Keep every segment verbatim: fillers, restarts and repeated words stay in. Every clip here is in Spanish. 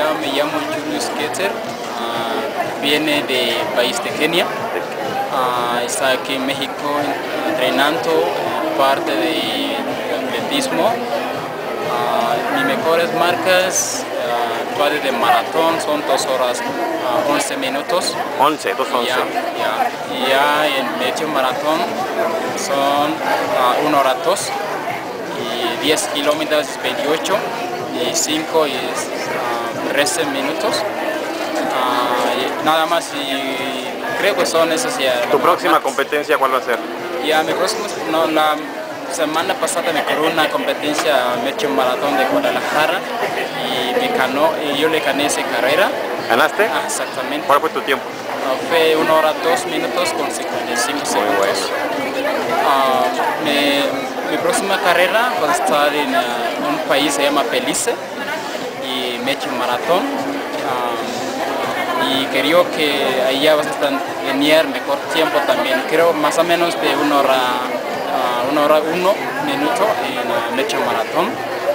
Ya me llamo Julius Keter, uh, viene del país de Kenia, uh, está aquí en México entrenando uh, parte de atletismo. Uh, mis mejores marcas uh, actuales de maratón son dos horas uh, once minutos. once, dos once. Ya, ya, y ya en medio maratón son uh, una hora dos y diez kilómetros veintiocho y cinco y uh, trece minutos. Uh, y nada más y creo que son esas ya. ¿Tu próxima competencia cuál va a ser? Ya, mi próxima, no, la semana pasada me corrió una competencia medio maratón de Guadalajara y me ganó, y yo le gané esa carrera. ¿Ganaste? Ah, exactamente. ¿Cuál fue tu tiempo? Uh, fue una hora dos minutos con cincuenta y cinco segundos. Muy bueno. Uh, me, mi próxima carrera va a estar en uh, un país se llama Belice y medio maratón. Uh, y creo que allá vas a tener mejor tiempo también. Creo más o menos de una hora, uh, una hora uno minuto en uh, medio maratón.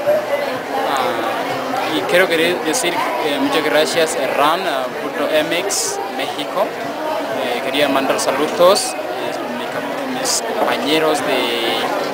Uh, y quiero decir eh, muchas gracias a Run punto M X México. Eh, quería mandar saludos a mi, mis compañeros de,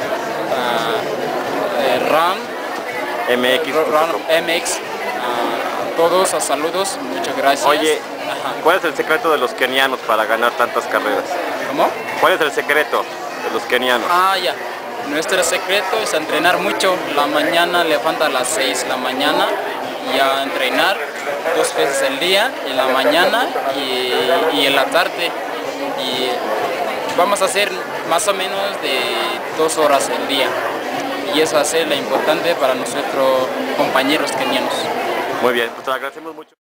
uh, de Run M X. Run M X. Uh, todos a saludos, muchas gracias. Oye, Ajá. ¿cuál es el secreto de los kenianos para ganar tantas carreras? ¿Cómo? ¿Cuál es el secreto de los kenianos? Ah, ya. Nuestro secreto es entrenar mucho. La mañana levanta a las seis de la mañana y a entrenar dos veces al día, en la mañana y, y en la tarde. Y vamos a hacer más o menos de dos horas al día. Y eso va a ser lo importante para nosotros compañeros kenianos. Muy bien, pues te agradecemos mucho.